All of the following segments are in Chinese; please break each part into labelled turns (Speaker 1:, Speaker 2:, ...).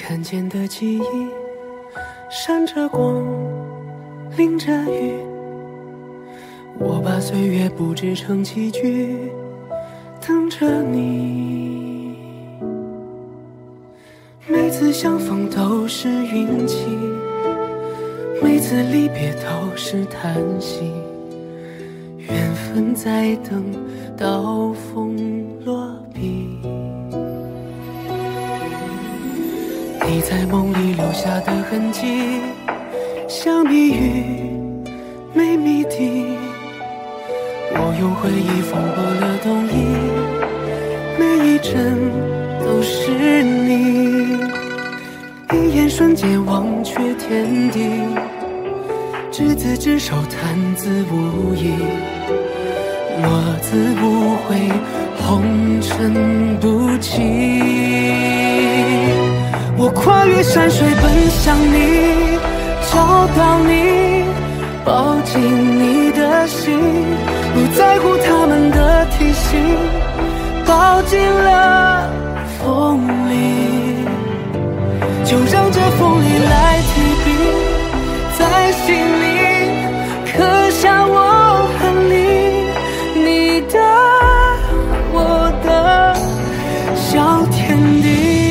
Speaker 1: 看见的记忆，闪着光，淋着雨。我把岁月布置成棋局，等着你。每次相逢都是运气，每次离别都是叹息。缘分在等到风落笔。你在梦里留下的痕迹，像谜语没谜底。我用回忆缝过了冬衣，每一针都是你。一眼瞬间忘却天地，执子之手，弹字无意。落字无悔，红尘不弃。我跨越山水奔向你，找到你，抱紧你的心，不在乎他们的提醒，抱进了风里，就让这风里来提笔，在心里刻下我和你，你的我的小天地。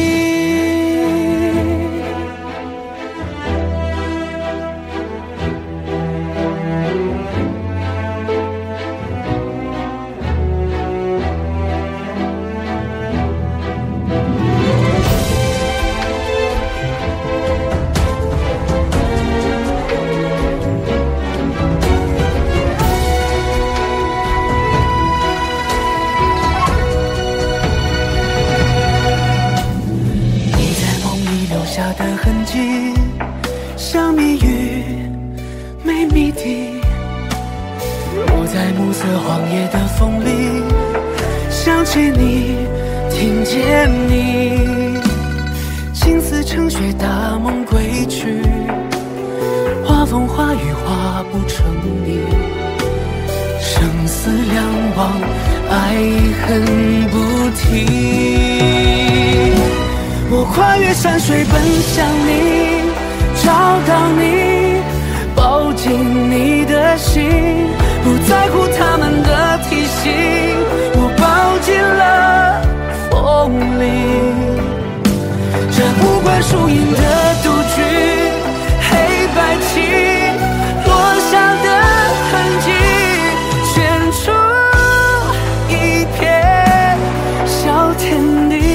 Speaker 1: 下的痕迹，像谜语没谜底。我在暮色荒野的风里，想起你，听见你，青丝成雪，大梦归去，画风画雨画不成你，生死两忘，爱恨不提。我跨越山水奔向你，找到你，抱紧你的心，不在乎他们的提醒，我抱进了风里。这无关输赢的赌局，黑白棋落下的痕迹，圈出一片小天地。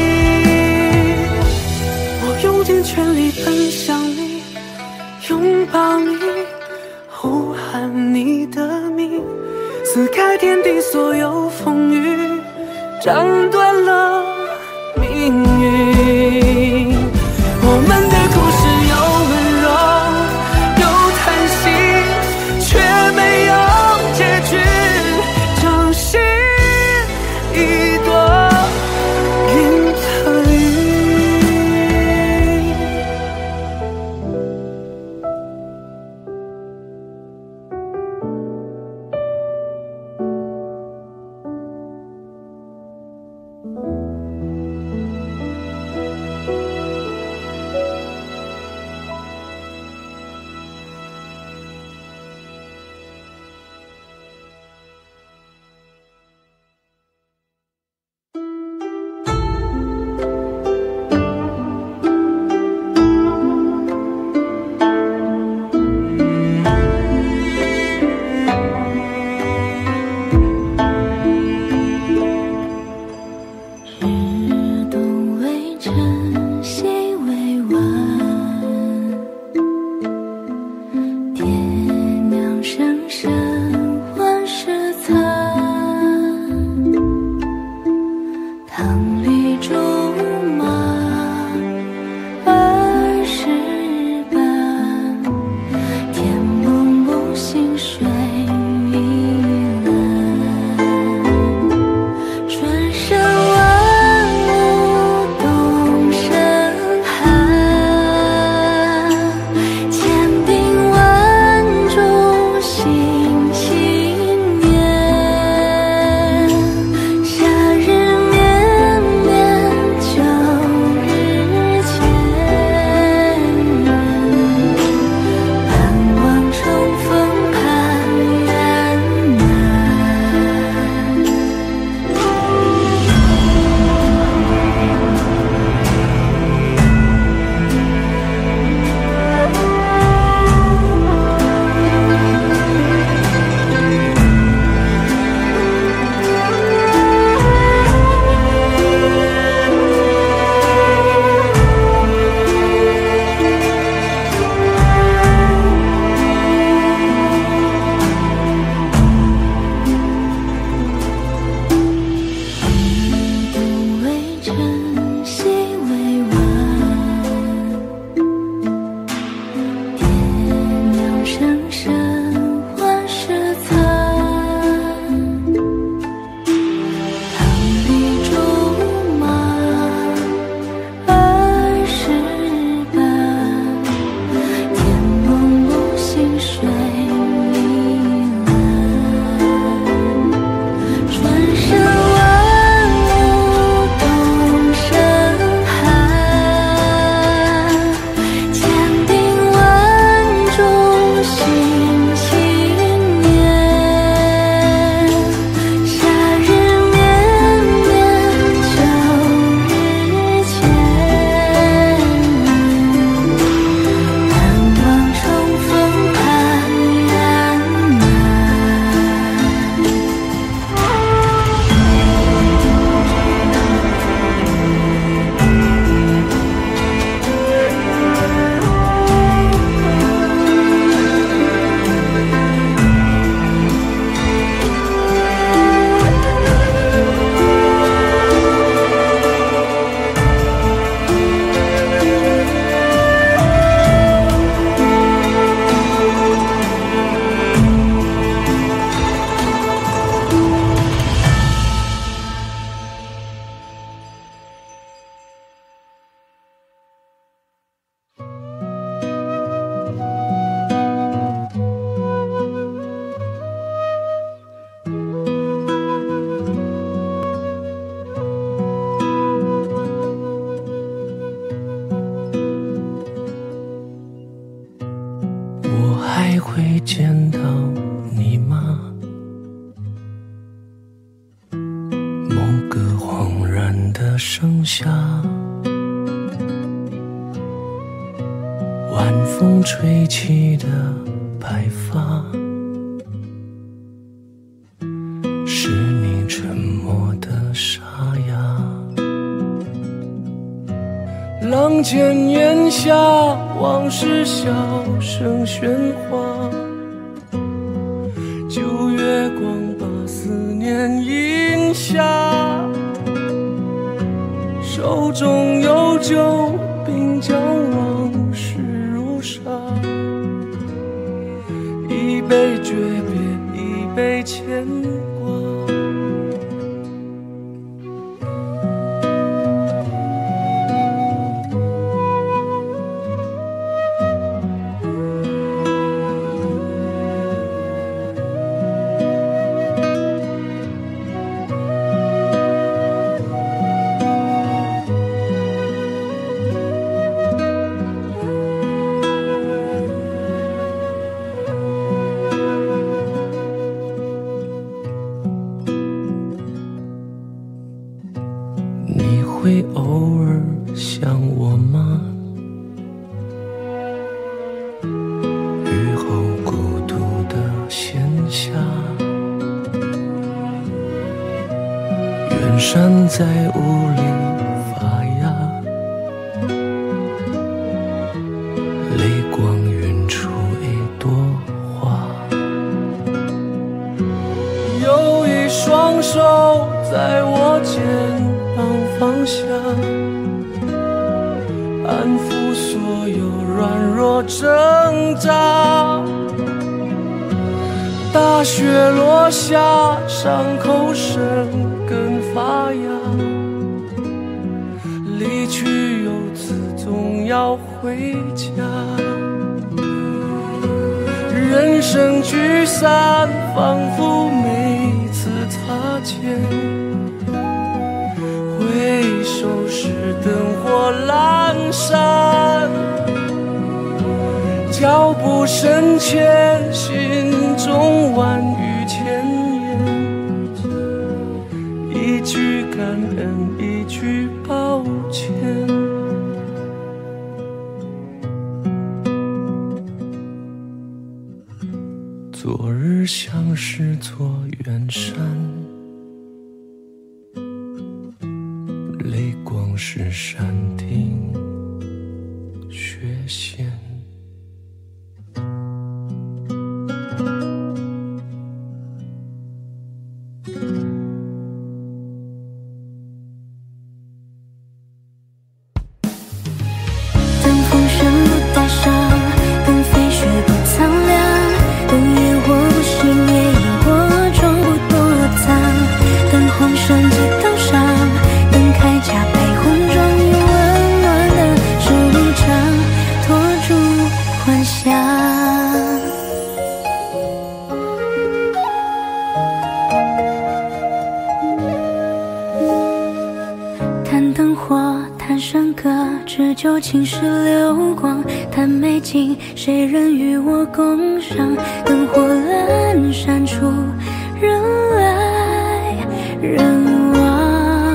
Speaker 1: 用尽全力奔向你，拥抱你，呼喊你的名，撕开天地所有风雨，斩断了命运。我们的故事有温柔，有叹息，却没有结局，掌心一朵云和雨。 的盛夏，晚风吹起的白发，是你沉默的沙哑。浪尖檐下，往事小声喧哗，旧月光把思念印下，手中有酒，并将往事如沙，一杯诀别，一杯牵挂。你会偶尔想我吗？雨后孤独的闲暇，远山在雾里发芽，泪光晕出一朵花。有一双手在我肩膀放下，安抚所有软弱挣扎。大雪落下，伤口生根发芽，离去游子总要回家。人生聚散，仿佛每次擦肩，回首时灯火阑珊，脚步深浅，心中万语千言，一句感恩，一句抱歉。昨日像是座远山，泪光是山顶雪线。
Speaker 2: 等风声不带伤，等飞雪不苍凉，等烟火不熄灭，萤火虫不躲藏，等红绳几道上，等铠甲配红妆，用温暖的手掌托住幻想。谈灯火，谈山歌，这旧情是流光，谈美景，谁人与我共赏？灯火阑珊处，人来人往。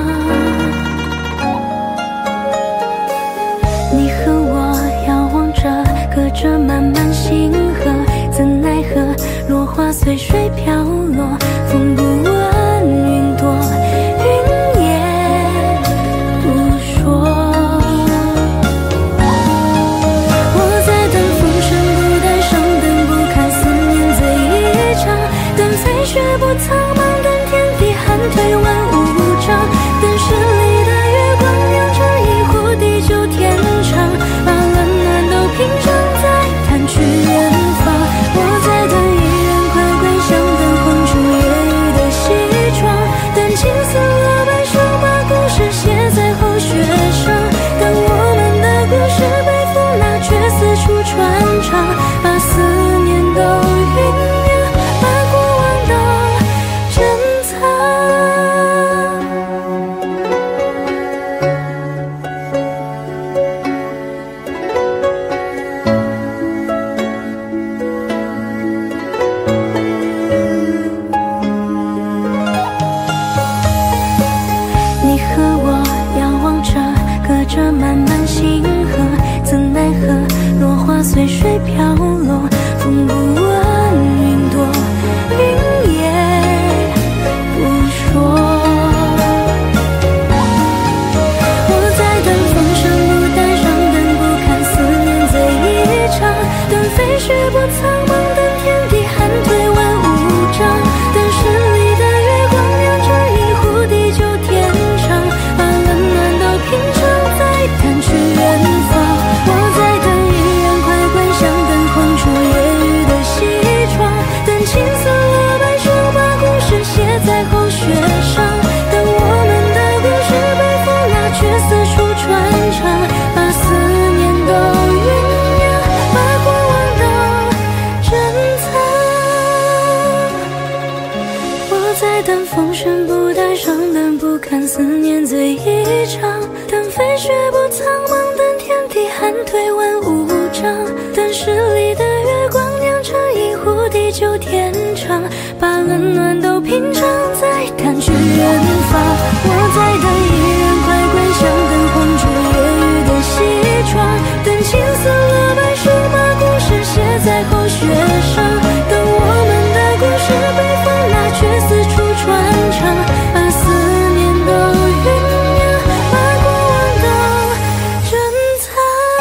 Speaker 2: 你和我遥望着，隔着漫漫星河，怎奈何落花随水飘落，风不问云多，云也不说。我在等风声不带伤，等不看思念醉一场，等飞雪不苍茫，等天地寒退万物长，等十里的月光酿成一壶地久天长，把冷暖都品尝，再弹去远方。我在等一人快归乡，等红烛夜雨的西窗，等青丝落白霜，把故事写在厚雪上，等我们的故事被风拿，却四处传唱，把思念都酝酿，把过往都珍藏。 着漫漫星河，怎奈何落花随水飘落，风不问云多，云也不说。我在等风声不带上灯，不看思念醉一场，等飞雪不苍茫，等天地寒退万物章，等十里的月光亮着一壶地久天长，把冷暖都品尝，再弹去远方。我在等一人快归乡，等红烛夜雨的西窗，等青丝落白首，把故事写在红雪上，等我们的故事被风拉却四处传唱，把思念都酝酿，把过往都珍藏。我在等风声不带上灯，不看思念醉一场，等飞雪不苍茫，等天地寒退万物章，等十里的月光酿成一壶地久天长，把冷暖都品尝，再弹去远方。我在等一人快归乡，等红烛夜雨的西窗，等青丝落白首，把故事写在红雪上，等我们的故事被风拉却四处传唱，把思念都酝酿，把过往都珍藏。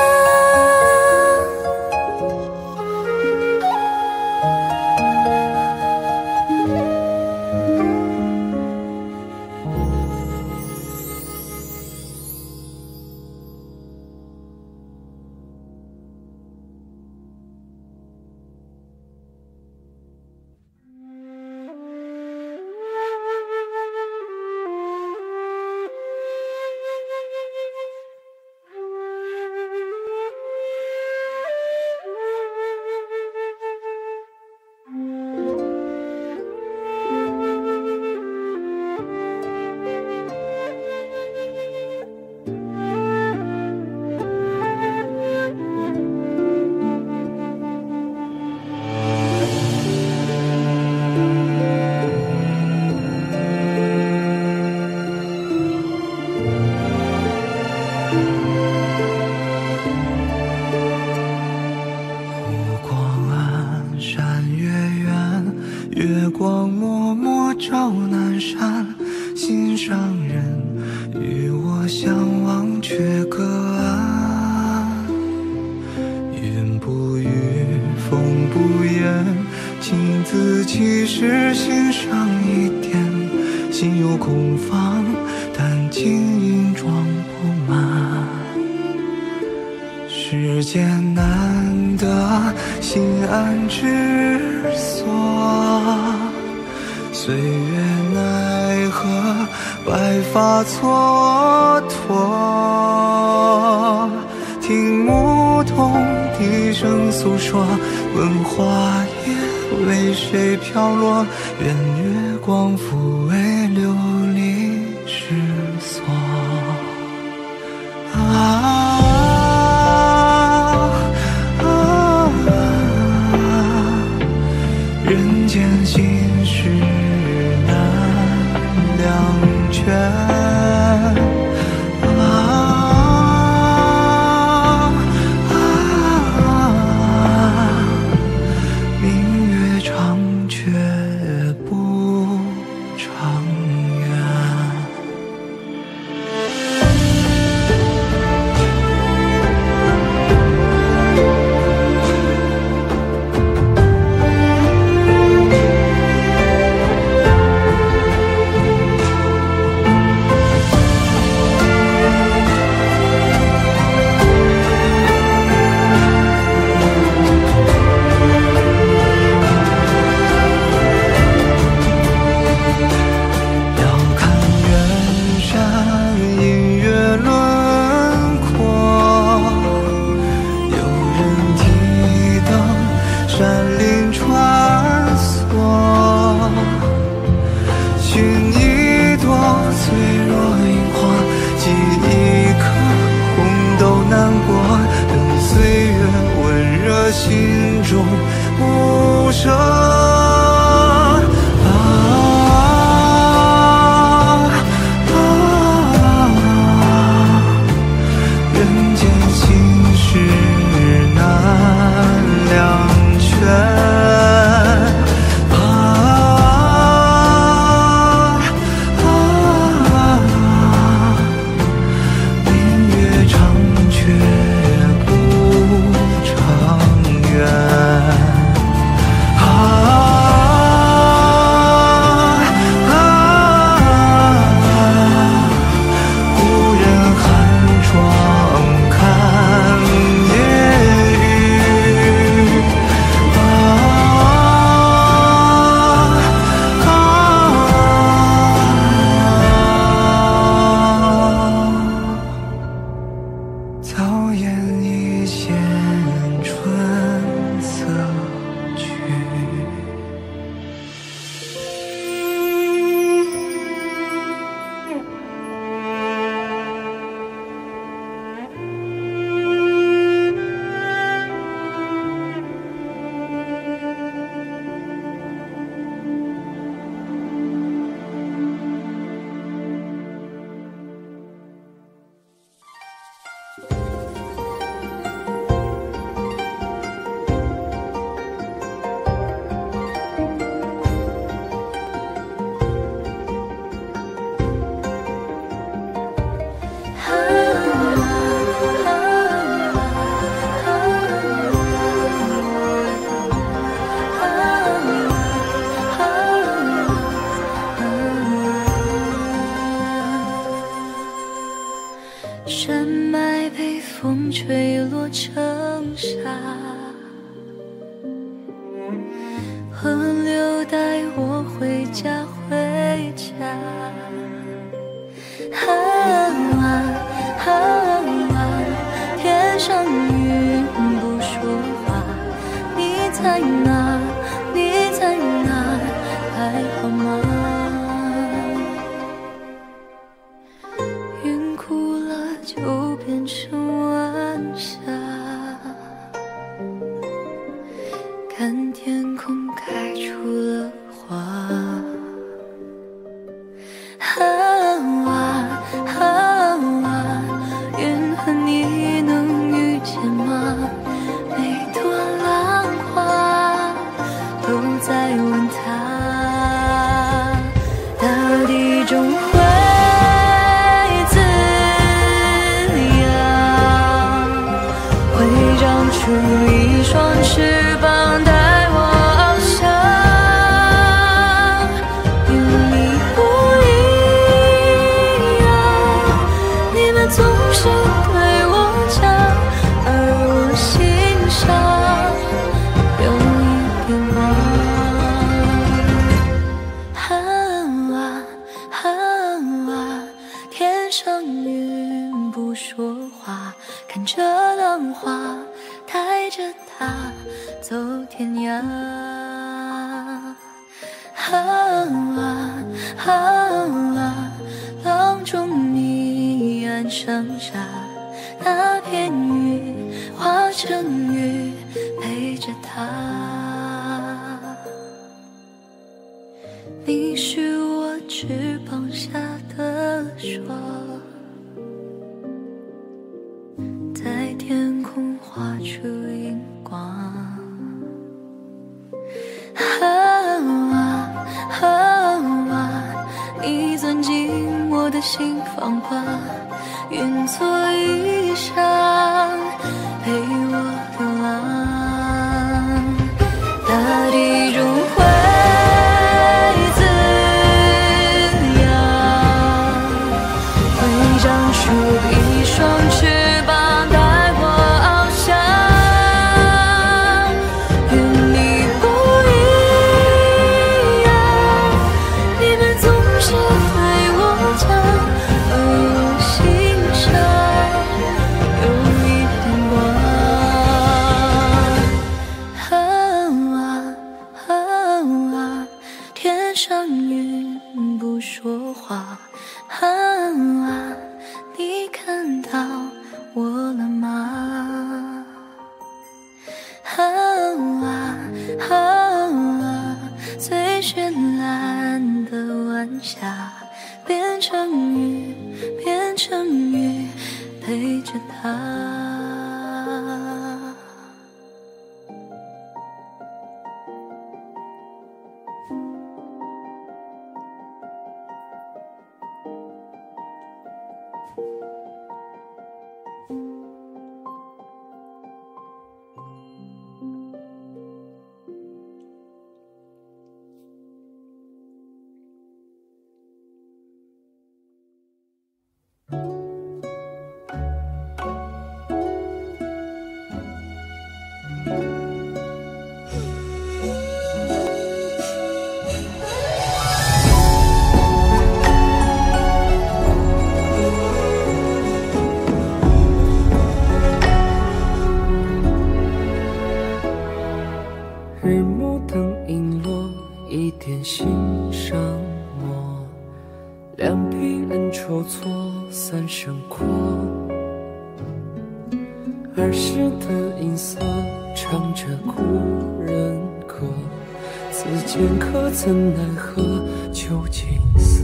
Speaker 1: 月光默默照南山，心上人与我相望却隔岸。云不语，风不言，请自己是心上一点。心有空放，但金银装不满。世间难得心安之所，岁月奈何白发蹉跎。听牧童低声诉说，问花叶为谁飘落，愿月光抚慰流离失所。人间心事难两全，明月长却不长远。
Speaker 2: 山脉被风吹落成沙，河流带我回家回家。天上云不说话，你在哪？你在哪？还好吗？云哭了就变成晚霞，看天空开出了花。云和你能遇见吗？每朵浪花都在问他，大地中会滋养，会长出一双翅膀带我翱翔。与你不一样，你们总是对我讲，而我心上有一点慌。天上云不说话，看着浪花带着它走天涯。浪中你岸上沙，那片云化成雨陪着它。你是我翅膀下的霜，在天空画出荧光。你钻进我的心房吧，愿做衣裳陪我流浪。大地中会滋养，会长出一双翅膀带我翱翔。与你不一样，你们总是对我讲，而我心上有一点光。天上云不说话，你看到我了吗？最绚烂的晚霞，变成雨，变成雨，陪着它。
Speaker 1: 日暮灯影落，一点心上墨，两鬓恩仇错，三生过。儿时的音色，唱着故人歌，此间可曾奈何旧景色？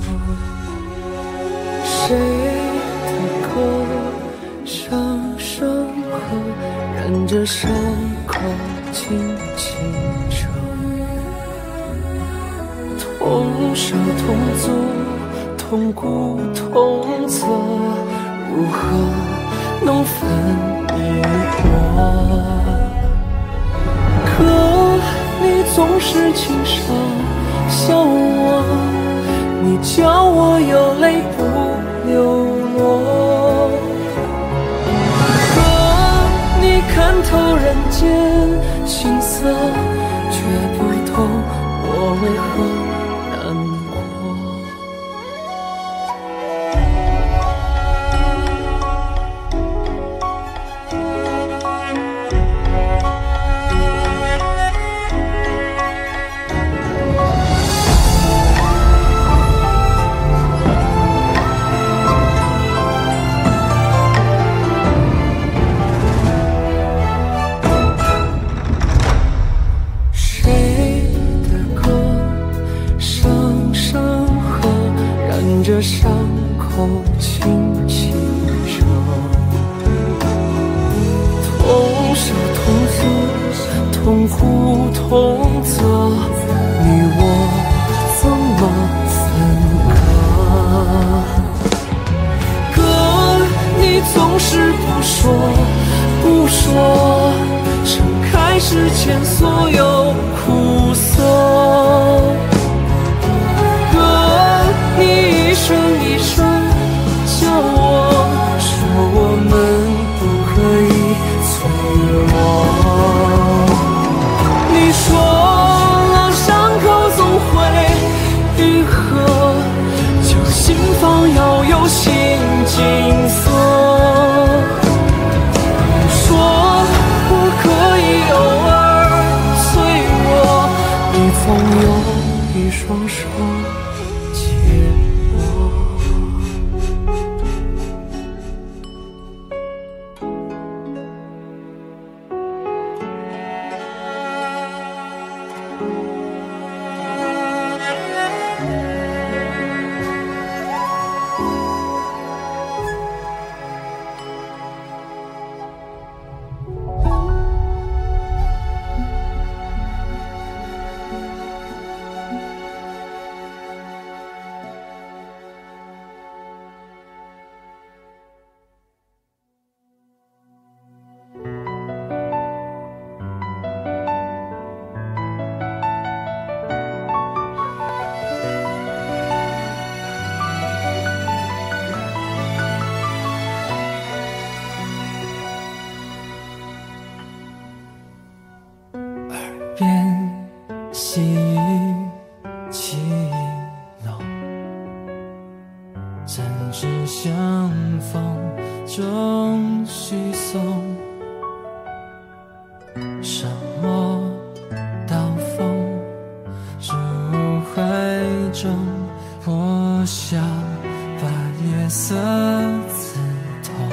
Speaker 1: 谁的歌，声声和，染着伤口轻轻扯，同生同足，同骨同泽，如何能分你我？可你总是轻声笑我，你叫我有泪不流落。 着伤口轻轻揉，痛舍痛涩，痛苦痛责，你我怎么分割？哥，你总是不说不说，撑开世间所有苦涩。哥，你一声一声叫我说我们不可以脆弱。你说了伤口总会愈合，就心房要有新景色。你说我可以偶尔脆弱，你总有一双手接我。边细雨起浓，针指相逢终须松。手握刀锋，入怀中，破晓把夜色刺痛。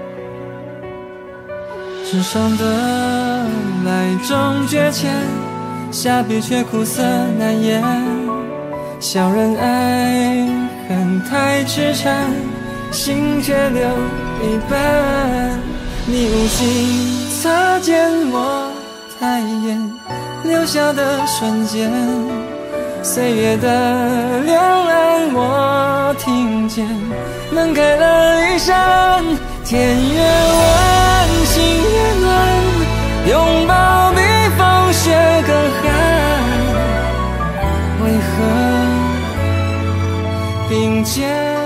Speaker 1: 纸上的来终觉浅，下笔却苦涩难言。小人爱恨太痴缠，心却留一半。你无心擦肩我抬眼，留下的瞬间，岁月的两岸我听见。门开了一扇，天越晚，心越暖，拥抱比风雪更寒，为何并肩？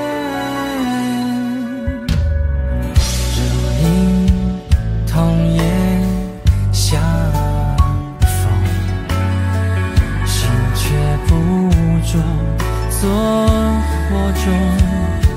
Speaker 1: 如影同夜相逢，心却不着做火中。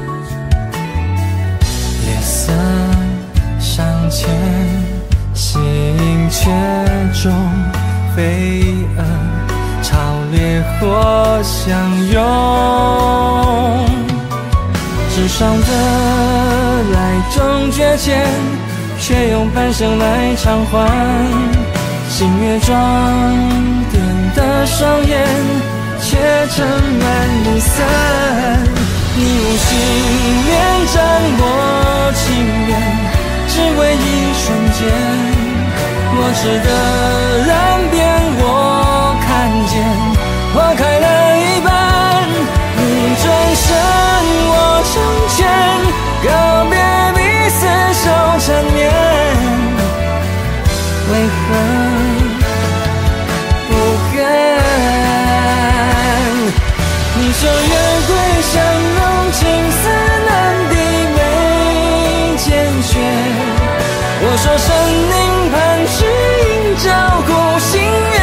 Speaker 1: 夜色尚浅，心却中飞蛾，潮烈火相拥。纸上的来终觉浅，却用半生来偿还。星月装点的双眼，却盛满离散。你无心恋战我情愿，只为一瞬间。我值得染遍，我看见花开了一半。你转身，我成全，告别彼此手缠绵。为何不甘？你说月归相拥，青丝难抵眉间雪。我说生凝盼，是应照顾心愿。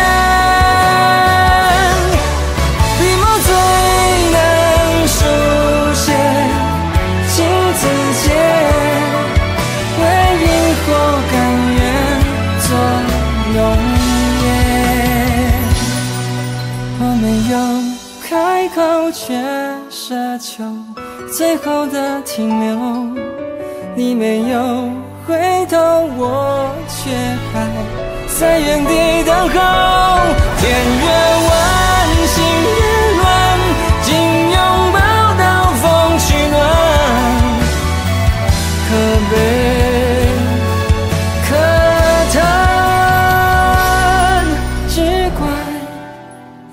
Speaker 1: 笔墨最难书写，情字结，为萤火甘愿做永夜。我没有开口，却奢求最后的停留。你没有回头，我却还在原地等候。天越晚，心越乱，紧拥抱到风。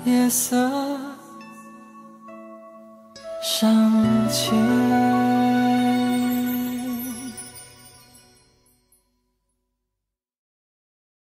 Speaker 1: 夜色尚浅。